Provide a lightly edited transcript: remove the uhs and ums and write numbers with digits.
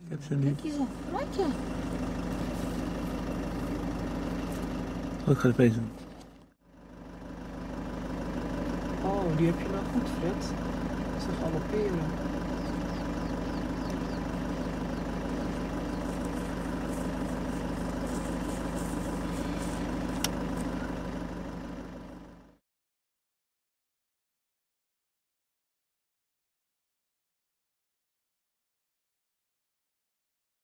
heb ze niet. Kijk hier zo, ratje. Oh, ik ga het wezen. Oh, die heb je nou goed, Fred. Ze galopperen.